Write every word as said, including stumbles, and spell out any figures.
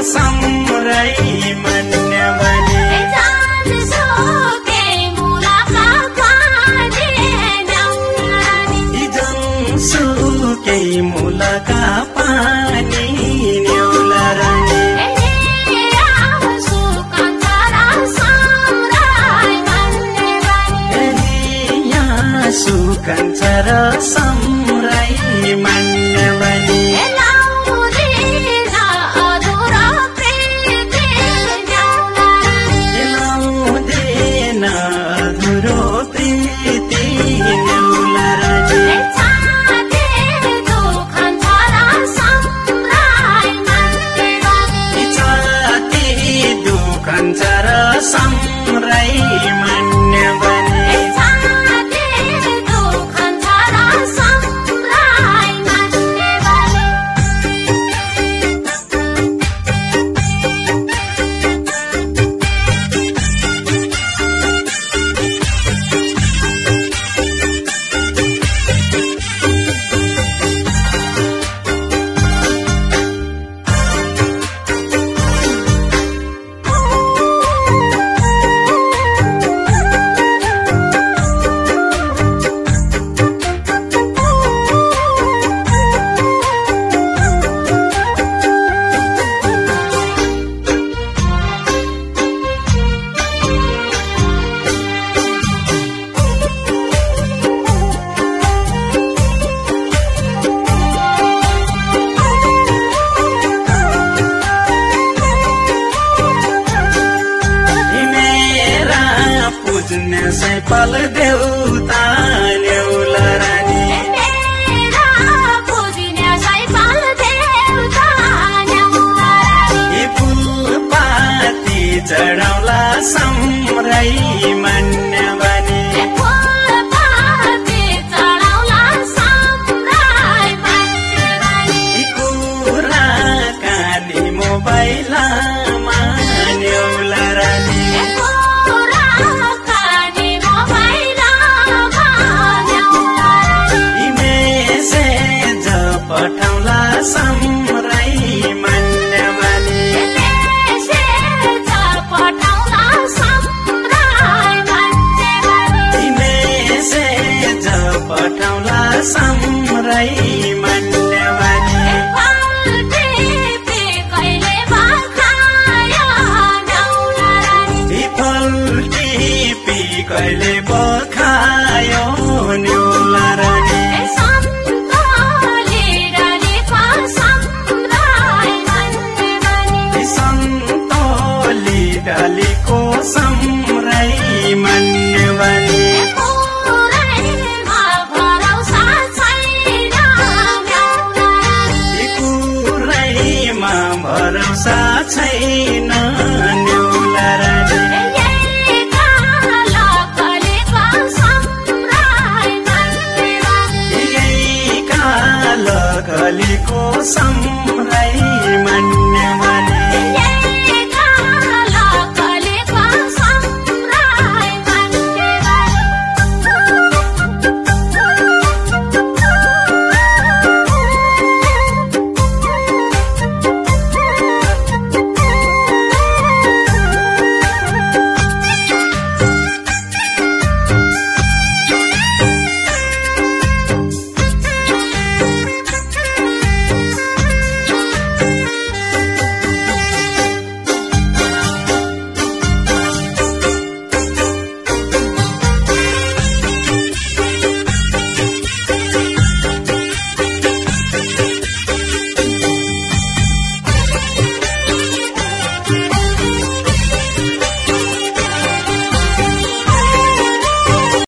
सम्रै मान्य बने सुकै मुलका पानी न्याउला रानी सुकन्छ र सम्रै मान्य बने लाउँदैन अधुरो प्रीति न्याउला रानी कञ्चर सम्रै मान्य बने पल देउता न्याउला रानी फूलपाती चढाउला सम्रै मान्य बने कुरा काली मोबाइलमा न्याउला रानी पठाउला सम्रै मान्य बने मेसेज पठाउला सम्रै मान्य बने फल टिपी कहिले बखायो न्याउला रानी डालीको सम्रै मान्य बने कुरैमा भरोसा छैन न्याउला रानी यही काल कलीको सम